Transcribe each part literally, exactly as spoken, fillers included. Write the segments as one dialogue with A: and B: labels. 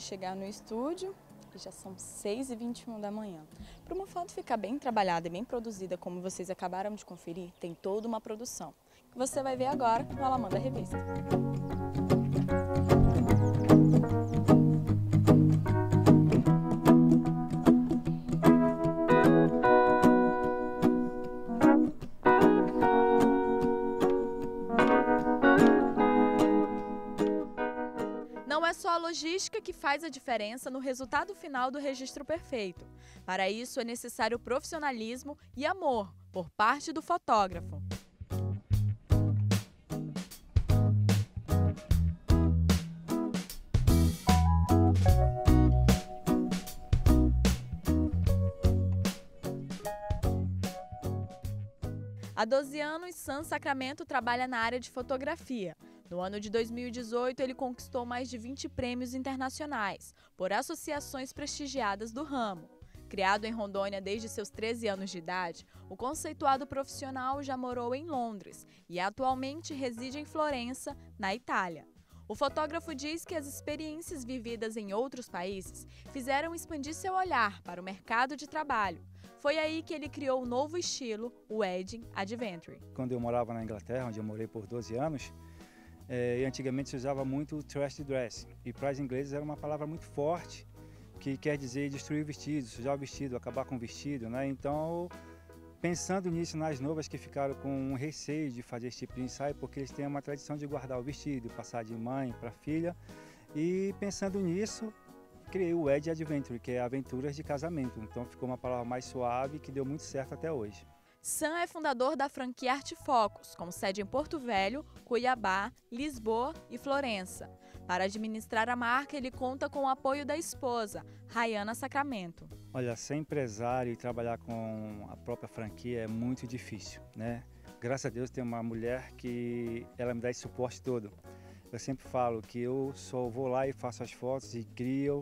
A: chegar no estúdio e já são seis e vinte e um da manhã. Para uma foto ficar bem trabalhada e bem produzida, como vocês acabaram de conferir, tem toda uma produção, que você vai ver agora no Alamanda Revista. Não é só a logística que faz a diferença no resultado final do registro perfeito. Para isso é necessário profissionalismo e amor por parte do fotógrafo. Há doze anos, Sam Sacramento trabalha na área de fotografia. No ano de dois mil e dezoito, ele conquistou mais de vinte prêmios internacionais por associações prestigiadas do ramo. Criado em Rondônia desde seus treze anos de idade, o conceituado profissional já morou em Londres e atualmente reside em Florença, na Itália. O fotógrafo diz que as experiências vividas em outros países fizeram expandir seu olhar para o mercado de trabalho. Foi aí que ele criou o novo estilo, o Wedding Adventure.
B: Quando eu morava na Inglaterra, onde eu morei por doze anos, é, antigamente se usava muito o trashy dress. E para os ingleses era uma palavra muito forte, que quer dizer destruir o vestido, sujar o vestido, acabar com o vestido, né? Então, pensando nisso nas novas que ficaram com um receio de fazer esse tipo de ensaio, porque eles têm uma tradição de guardar o vestido, passar de mãe para filha, e pensando nisso, criei o Wedding Adventure, que é aventuras de casamento. Então ficou uma palavra mais suave que deu muito certo até hoje.
A: Sam é fundador da franquia Arte Focus, com sede em Porto Velho, Cuiabá, Lisboa e Florença. Para administrar a marca, ele conta com o apoio da esposa, Rayana Sacramento.
B: Olha, ser empresário e trabalhar com a própria franquia é muito difícil, né? Graças a Deus tem uma mulher que ela me dá esse suporte todo. Eu sempre falo que eu só vou lá e faço as fotos e crio,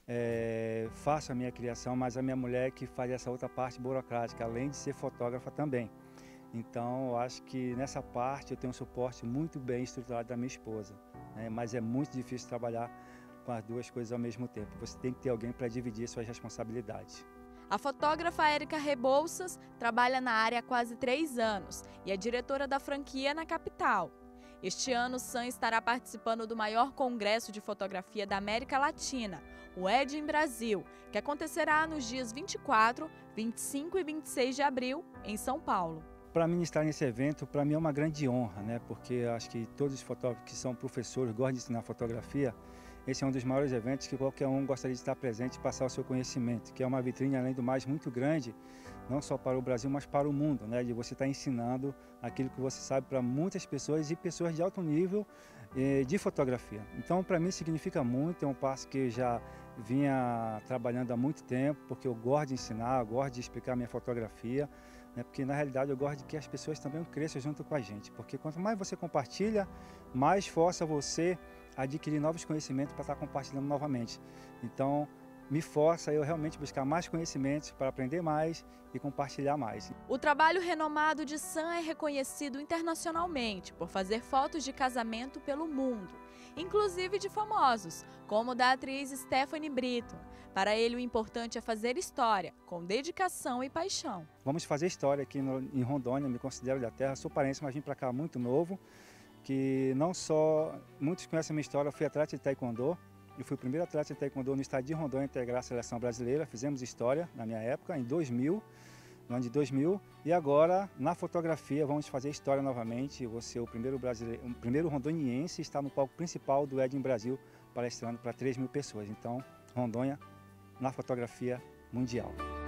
B: é, faço a minha criação, mas a minha mulher que faz essa outra parte burocrática, além de ser fotógrafa também. Então, eu acho que nessa parte eu tenho um suporte muito bem estruturado da minha esposa, né? Mas é muito difícil trabalhar com as duas coisas ao mesmo tempo. Você tem que ter alguém para dividir suas responsabilidades.
A: A fotógrafa Érica Rebouças trabalha na área há quase três anos e é diretora da franquia na capital. Este ano, Sam estará participando do maior congresso de fotografia da América Latina, o Wedding Brasil, que acontecerá nos dias vinte e quatro, vinte e cinco e vinte e seis de abril, em São Paulo.
B: Para ministrar nesse evento, para mim é uma grande honra, né? Porque acho que todos os fotógrafos que são professores, gostam de ensinar fotografia, esse é um dos maiores eventos que qualquer um gostaria de estar presente e passar o seu conhecimento, que é uma vitrine, além do mais, muito grande, não só para o Brasil, mas para o mundo, né? De você estar ensinando aquilo que você sabe para muitas pessoas e pessoas de alto nível eh, de fotografia. Então, para mim, significa muito, é um passo que eu já vinha trabalhando há muito tempo, porque eu gosto de ensinar, eu gosto de explicar a minha fotografia, né? Porque, na realidade, eu gosto de que as pessoas também cresçam junto com a gente, porque quanto mais você compartilha, mais força você adquirir novos conhecimentos para estar compartilhando novamente. Então, me força a eu realmente buscar mais conhecimentos para aprender mais e compartilhar mais.
A: O trabalho renomado de Sam é reconhecido internacionalmente por fazer fotos de casamento pelo mundo, inclusive de famosos, como da atriz Stephanie Brito. Para ele, o importante é fazer história, com dedicação e paixão.
B: Vamos fazer história aqui no, em Rondônia, me considero da terra, sou paraense, mas vim para cá muito novo, que não só, muitos conhecem a minha história, eu fui atleta de taekwondo, eu fui o primeiro atleta de taekwondo no estado de Rondônia a integrar a seleção brasileira, fizemos história na minha época, em dois mil, no ano de dois mil, e agora na fotografia vamos fazer história novamente, eu vou ser o primeiro, brasileiro, o primeiro rondoniense a estar no palco principal do Wedding Brasil, palestrando para três mil pessoas, então Rondônia na fotografia mundial.